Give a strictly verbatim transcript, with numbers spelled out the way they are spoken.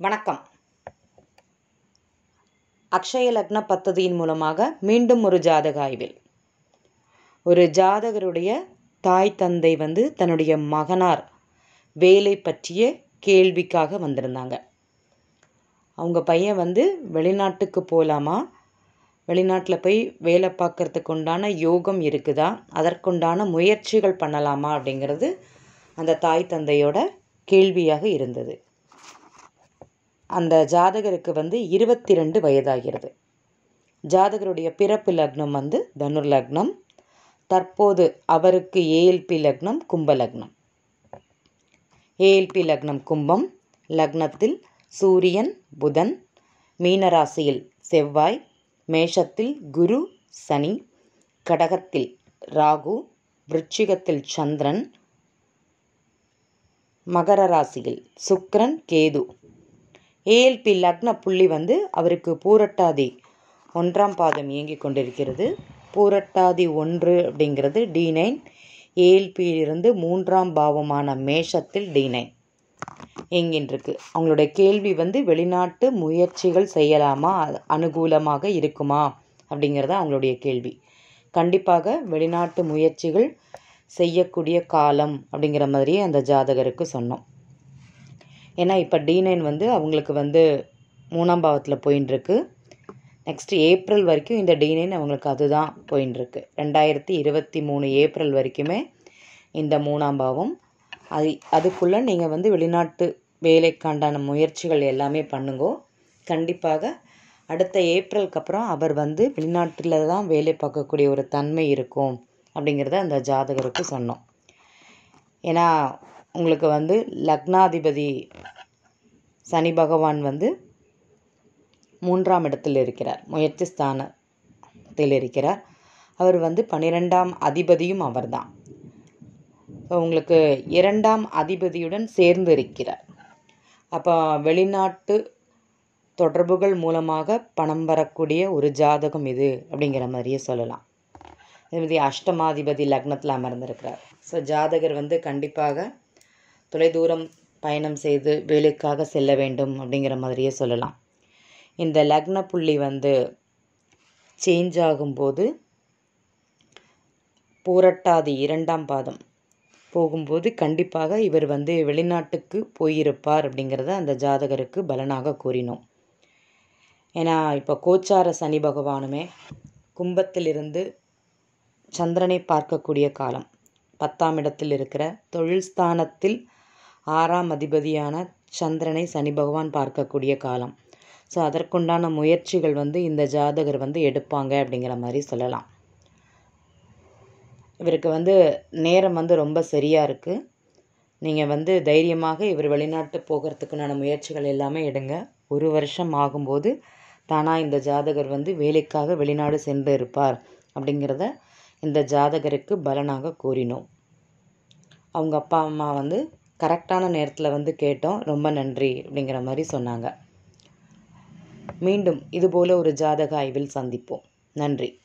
வணக்கம். அக்ஷய லக்ன பத்ததியின் மூலமாக மீண்டும் ஒரு ஜாதக ஆய்வில் ஒரு ஜாதகருடைய தாய் தந்தை வந்து தன்னுடைய மகனார் வேலை பற்றிய கேள்விக்காக வந்திருந்தாங்க. அவங்க பையன் வந்து வெளிநாட்டுக்கு போகலாமா, வெளிநாட்டில் போய் வேலை பார்க்குறதுக்கு உண்டான யோகம் இருக்குதா, அதற்குண்டான முயற்சிகள் பண்ணலாமா அப்படிங்கிறது அந்த தாய் தந்தையோட கேள்வியாக இருந்தது. அந்த ஜாதகருக்கு வந்து இருபத்தி ரெண்டு வயதாகிறது. ஜாதகருடைய பிறப்பு லக்னம் வந்து தனுர் லக்னம். தற்போது அவருக்கு ஏஎல்பி லக்னம் கும்ப லக்னம். ஏஎல்பி லக்னம் கும்பம். லக்னத்தில் சூரியன் புதன், மீனராசியில் செவ்வாய், மேஷத்தில் குரு சனி, கடகத்தில் ராகு, விருச்சிகத்தில் சந்திரன், மகர ராசியில் சுக்கிரன் கேது. ஏஎல்பி லக்ன புள்ளி வந்து அவருக்கு பூரட்டாதி ஒன்றாம் பாதம் இயங்கிக் கொண்டிருக்கிறது. பூரட்டாதி ஒன்று அப்படிங்கிறது டி நைன். ஏஎல்பியிலிருந்து மூன்றாம் பாவமான மேஷத்தில் டி நைன் இயங்கின்றிருக்கு. அவங்களுடைய கேள்வி வந்து வெளிநாட்டு முயற்சிகள் செய்யலாமா, அனுகூலமாக இருக்குமா அப்படிங்கிறத அவங்களுடைய கேள்வி. கண்டிப்பாக வெளிநாட்டு முயற்சிகள் செய்யக்கூடிய காலம் அப்படிங்கிற மாதிரியே அந்த ஜாதகருக்கு சொன்னோம். ஏன்னா இப்போ டி நைன் வந்து அவங்களுக்கு வந்து மூணாம் பாவத்தில் போயின்ட்டுருக்கு. நெக்ஸ்ட் ஏப்ரல் வரைக்கும் இந்த டி நைன் அவங்களுக்கு அதுதான் போயின்ட்டுருக்கு. ரெண்டாயிரத்தி இருபத்தி மூணு ஏப்ரல் வரைக்குமே இந்த மூணாம் பாவம். அது அதுக்குள்ளே நீங்கள் வந்து வெளிநாட்டு வேலைக்காண்டான முயற்சிகள் எல்லாமே பண்ணுங்கோ. கண்டிப்பாக அடுத்த ஏப்ரலுக்கு அப்புறம் அவர் வந்து வெளிநாட்டில் தான் வேலை பார்க்கக்கூடிய ஒரு தன்மை இருக்கும் அப்படிங்கிறத அந்த ஜாதகருக்கு சொன்னோம். ஏன்னா உங்களுக்கு வந்து லக்னாதிபதி சனி பகவான் வந்து மூன்றாம் இடத்தில் இருக்கிறார், முயற்சி ஸ்தானத்தில் இருக்கிறார். அவர் வந்து பன்னிரெண்டாம் அதிபதியும் அவர் தான். உங்களுக்கு இரண்டாம் அதிபதியுடன் சேர்ந்து இருக்கிறார். அப்போ வெளிநாட்டு தொடர்புகள் மூலமாக பணம் வரக்கூடிய ஒரு ஜாதகம் இது அப்படிங்கிற மாதிரியே சொல்லலாம். இதே அஷ்டமாதிபதி லக்னத்தில் அமர்ந்திருக்கிறார். ஸோ ஜாதகர் வந்து கண்டிப்பாக தொலைதூரம் பயணம் செய்து வேலைக்காக செல்ல வேண்டும் அப்படிங்கிற மாதிரியே சொல்லலாம். இந்த லக்ன புள்ளி வந்து சேஞ்ச் ஆகும்போது பூரட்டாதி இரண்டாம் பாதம் போகும்போது கண்டிப்பாக இவர் வந்து வெளிநாட்டுக்கு போயிருப்பார் அப்படிங்கிறத அந்த ஜாதகருக்கு பலனாக கூறினோம். ஏன்னா இப்போ கோச்சார சனி பகவானுமே கும்பத்திலிருந்து சந்திரனை பார்க்கக்கூடிய காலம். பத்தாம் இடத்தில் இருக்கிற தொழில் ஸ்தானத்தில் ஆறாம் அதிபதியான சந்திரனை சனி பகவான் பார்க்கக்கூடிய காலம். ஸோ அதற்குண்டான முயற்சிகள் வந்து இந்த ஜாதகர் வந்து எடுப்பாங்க அப்படிங்கிற மாதிரி சொல்லலாம். இவருக்கு வந்து நேரம் வந்து ரொம்ப சரியாக இருக்குது. நீங்கள் வந்து தைரியமாக இவர் வெளிநாட்டு போகிறதுக்குண்டான முயற்சிகள் எல்லாமே எடுங்க. ஒரு வருஷம் ஆகும்போது தானாக இந்த ஜாதகர் வந்து வேலைக்காக வெளிநாடு சென்று இருப்பார் அப்படிங்கிறத இந்த ஜாதகருக்கு பலனாக கூறினோம். அவங்க அப்பா அம்மா வந்து கரெக்டான நேரத்தில் வந்து கேட்டோம், ரொம்ப நன்றி அப்படிங்கிற மாதிரி சொன்னாங்க. மீண்டும் இதுபோல் ஒரு ஜாதக ஆய்வில் சந்திப்போம். நன்றி.